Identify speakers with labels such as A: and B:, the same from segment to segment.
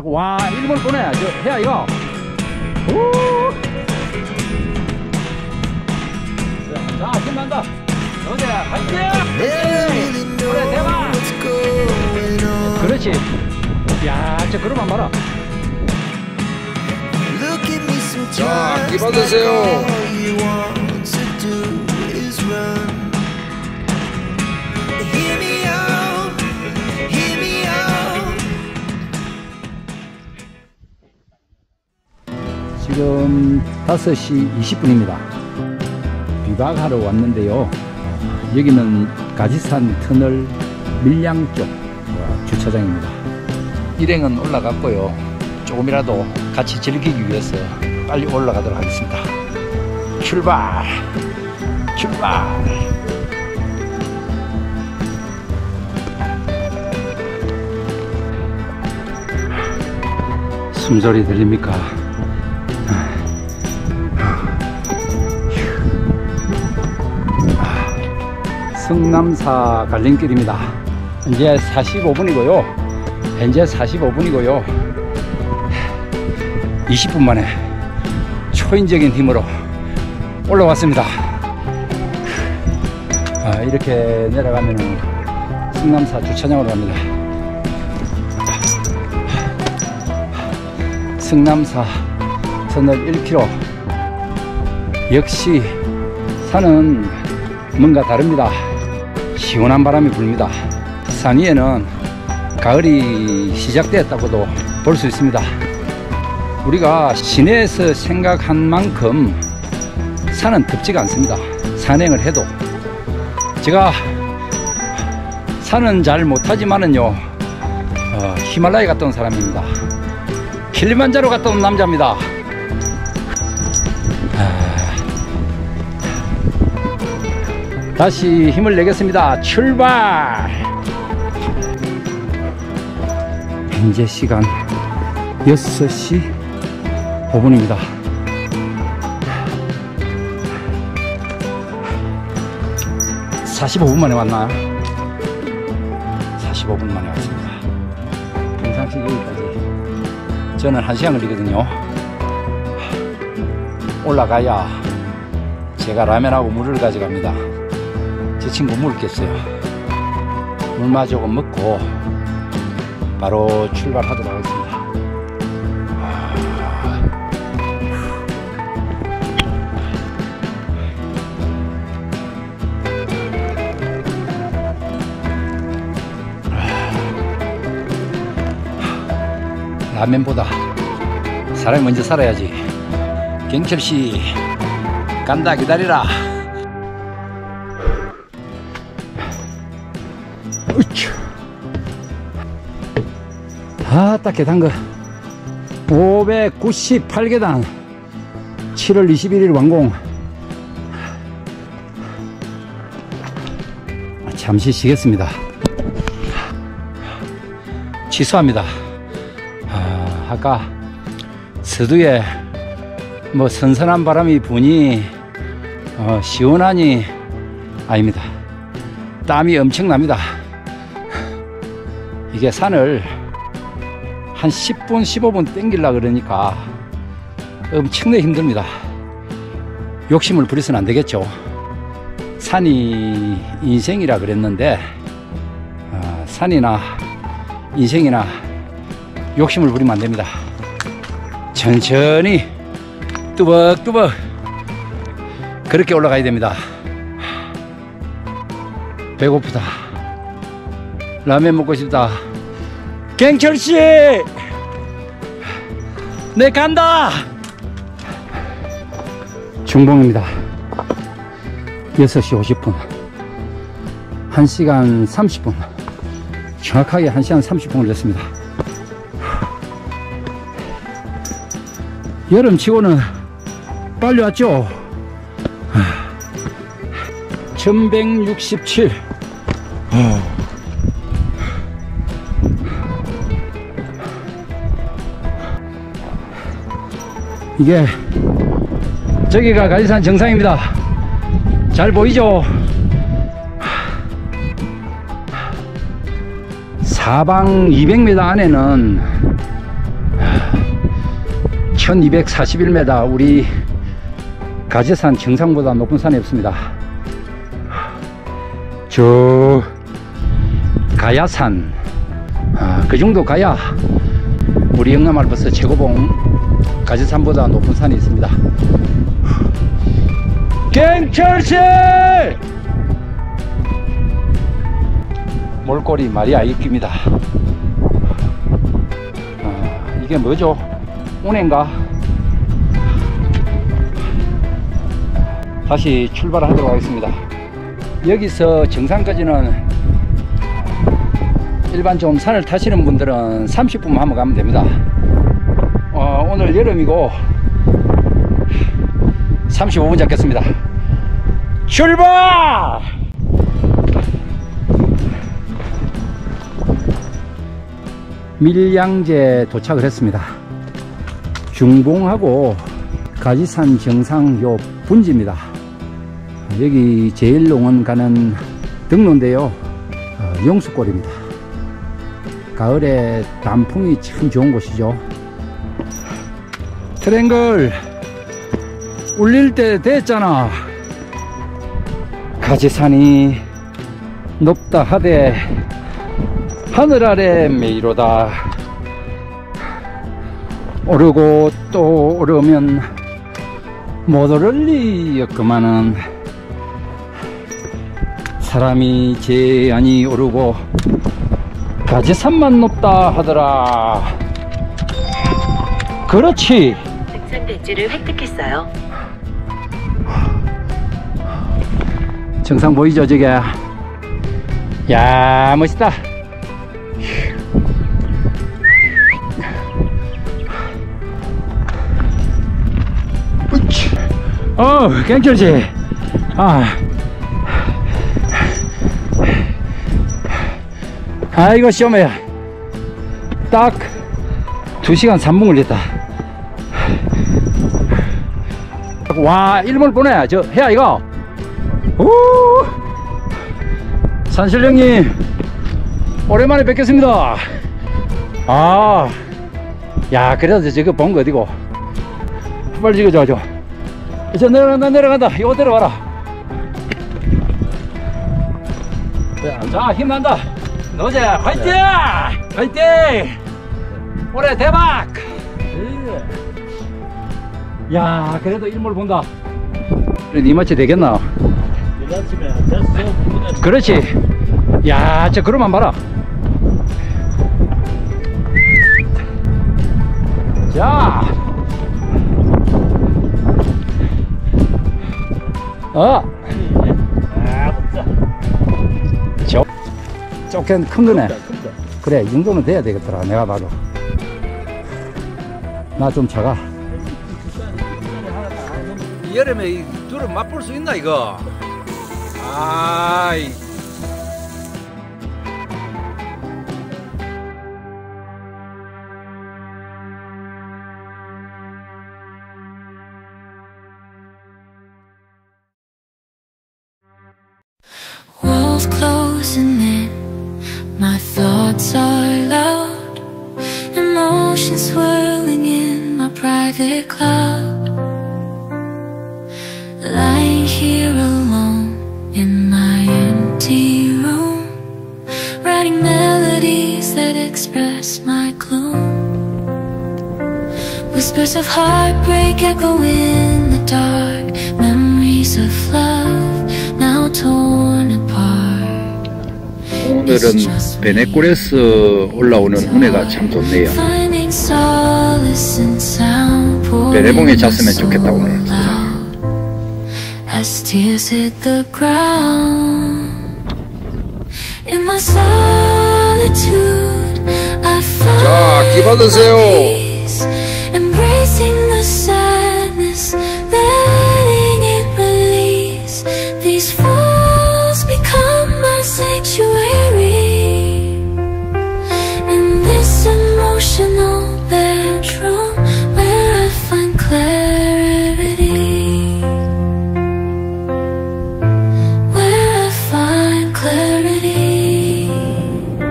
A: 와, 일본 보내. 저 해야 이거. 오. 자, 신난다. 어디 화이팅! 그래, 대박! 그렇지. 야, 저 그러면 봐라.
B: 자, 기 받으세요.
A: 지금 5시 20분입니다. 비박하러 왔는데요. 여기는 가지산 터널 밀양 쪽 주차장입니다. 일행은 올라갔고요. 조금이라도 같이 즐기기 위해서 빨리 올라가도록 하겠습니다. 출발! 출발! 숨소리 들립니까? 성남사 갈림길입니다. 현재 45분이고요. 현재 45분이고요. 20분 만에 초인적인 힘으로 올라왔습니다. 이렇게 내려가면 성남사 주차장으로 갑니다. 성남사 터널 1km. 역시 산은 뭔가 다릅니다. 시원한 바람이 불니다. 산 위에는 가을이 시작되었다고도 볼 수 있습니다. 우리가 시내에서 생각한 만큼 산은 덥지가 않습니다. 산행을 해도. 제가 산은 잘 못하지만은요, 히말라야 갔다 온 사람입니다. 킬리만자로 갔다 온 남자입니다. 다시 힘을 내겠습니다. 출발! 현재 시간 6시 5분입니다. 45분 만에 왔나요? 45분 만에 왔습니다. 평상시 여기까지 저는 1시간 걸리거든요. 올라가야 제가 라면하고 물을 가져갑니다. 제 친구 물 겠어요. 물마 조금 먹고 바로 출발하도록 하겠습니다. 라면보다 사람이 먼저 살아야지. 경철씨 간다, 기다리라. 딱 계단거 598계단 7월 21일 완공. 잠시 쉬겠습니다. 취소합니다. 아까 서두에 뭐 선선한 바람이 부니 시원하니 아닙니다. 땀이 엄청납니다. 이게 산을 한 10분 15분 땡기려 그러니까 엄청나게 힘듭니다. 욕심을 부려서는 안 되겠죠. 산이 인생이라 그랬는데 산이나 인생이나 욕심을 부리면 안 됩니다. 천천히 뚜벅뚜벅 그렇게 올라가야 됩니다. 배고프다. 라면 먹고 싶다. 경철씨! 내 간다! 중봉입니다. 6시 50분. 1시간 30분. 정확하게 1시간 30분 걸렸습니다. 여름치고는 빨리 왔죠? 1167. 이게 저기가 가지산 정상입니다. 잘 보이죠? 사방 200m 안에는 1241m, 우리 가지산 정상보다 높은 산이 없습니다. 저 가야산, 그 정도 가야 우리 영남 알프스 최고봉 가지산보다 높은 산이 있습니다. 갱철씨! 몰골이 마리아 이깁니다. 이게 뭐죠? 운해인가? 다시 출발하도록 하겠습니다. 여기서 정상까지는 일반 좀 산을 타시는 분들은 30분만 한번 가면 됩니다. 오늘 여름이고 35분 잡겠습니다. 출발! 밀양제 도착을 했습니다. 중봉하고 가지산 정상 요 분지입니다. 여기 제일농원 가는 등로인데요, 용수골입니다. 가을에 단풍이 참 좋은 곳이죠. 트랭글 울릴 때 됐잖아. 가지산이 높다 하되 하늘 아래 메이로다. 오르고 또 오르면 못 오를 리 없구만은. 사람이 제안이 오르고 가지산만 높다 하더라. 그렇지.
C: 특선 배지를 획득했어요.
A: 정상 보이죠 저게? 야 멋있다. 갱철지. 아이고 시험해. 딱 2시간 3분 걸렸다. 와 일몰 보내. 저 해야 이거. 오 산신령님 오랜만에 뵙겠습니다. 야 그래도 저거 본 거 어디고. 빨리 찍어줘. 저 내려간다. 이거 내려와라. 자 힘난다. 너제 화이팅! 화이팅! 올해 대박! 야 그래도 일몰 본다. 그래 니 마치 되겠나? 그렇지. 야 저 그러만 봐라. 자 쪼캔 큰 거네. 그래 이 정도는 돼야 되겠더라. 내가 봐도 나 좀 작아.
B: 여름에 이 둘을 맛볼 수 있나 이거? 아이.
D: Walls closing in, my thoughts are loud, emotions swirling in my private cloud. Lying here alone in my empty room, writing melodies that express my gloom. Whispers of heartbreak echo in the dark, memories of love now torn apart.
A: 오늘은 베네골에서 올라오는 운해가 참 좋네요. 베네봉에 잤으면 좋겠다 오늘.
D: As tears hit the ground, in my solitude, I find
B: 자, 기 받으세요.
D: peace, embracing the sadness, letting it release. These falls become my sanctuary, in this emotional bedroom where I find clarity.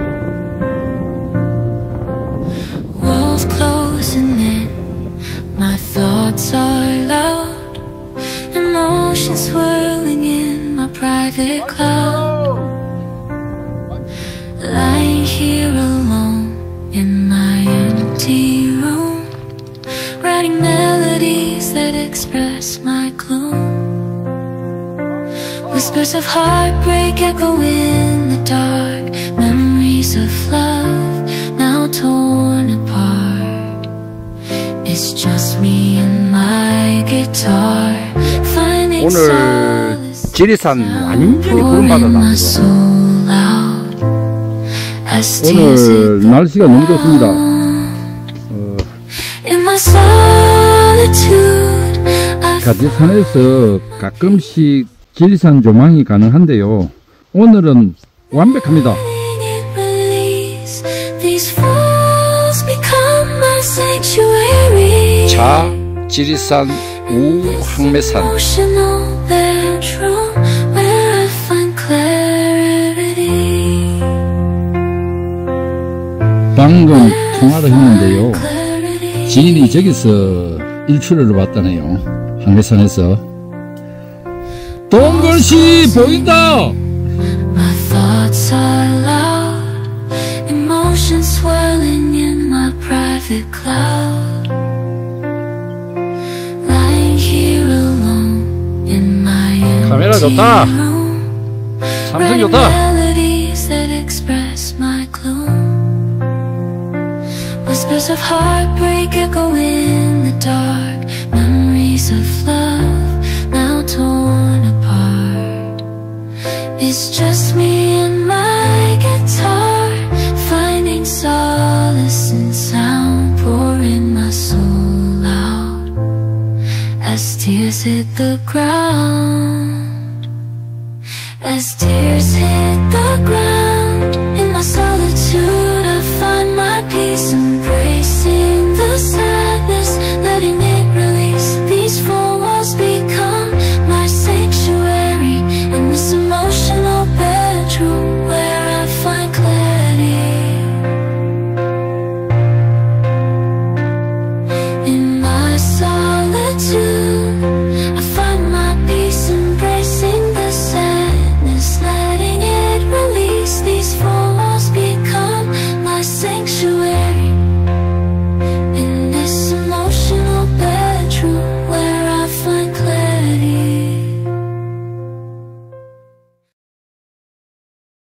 D: My thoughts are loud, emotions swirling in my private cloud. Lying here alone in my empty room, writing melodies that express my gloom. Whispers of heartbreak echo in the dark, memories of love now torn apart. It's just me and my guitar, finding
A: 오늘
D: solace
A: 지리산 완전히 구름받았다. 오늘 날씨가 너무 좋습니다.
D: In my solitude, I
A: 가지산에서 가끔씩 지리산 조망이 가능한데요. 오늘은 완벽합니다.
D: find release. These falls become my sanctuary.
A: 자, 지리산 우항매산.
D: Emotional bedroom where I find clarity.
A: 방금 통화를 했는데요.
D: Clarity.
A: 지인이 저기서 일출을 봤다네요. 항매산에서. 동글씨 보인다.
D: My thoughts are loud, emotions swirling in my private cloud. Lying here alone in my
A: 카메라
D: empty
A: 좋다.
D: room,
A: 삼성
D: writing
A: 좋다.
D: melodies that express my gloom. Whispers of heartbreak echo in the dark, memories of love now torn apart. It's just me and my guitar, finding solace in sound, pouring my soul out as tears hit the ground. As tears hit the ground.